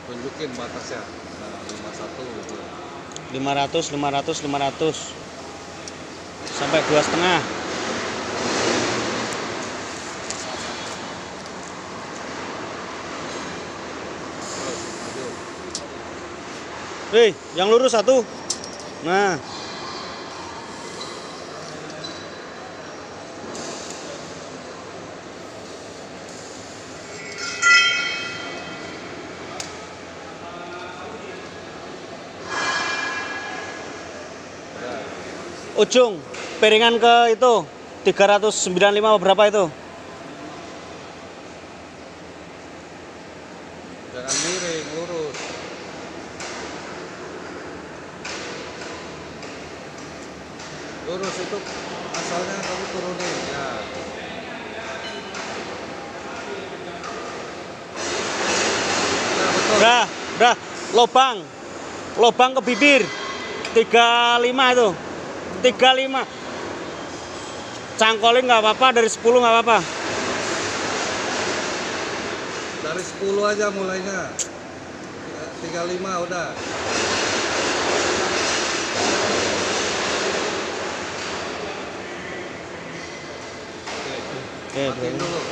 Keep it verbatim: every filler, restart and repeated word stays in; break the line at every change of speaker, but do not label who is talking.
tunjukin batasnya. Nah, lima puluh satu gitu.
lima ratus, lima ratus, lima ratus sampai dua setengah. Hei, yang lurus satu. Nah, ujung piringan ke itu tiga ratus sembilan puluh lima berapa itu?
Jangan miring, lurus. Lurus itu asalnya kamu turunin ya. Nah, betul.
Udah, udah, lobang. Lobang ke bibir. tiga puluh lima itu. tiga puluh lima. Cangkolin nggak apa-apa, dari sepuluh nggak apa-apa.
Dari sepuluh aja mulainya. tiga puluh lima udah. Oke,
Oke,
matiin
bro.
dulu.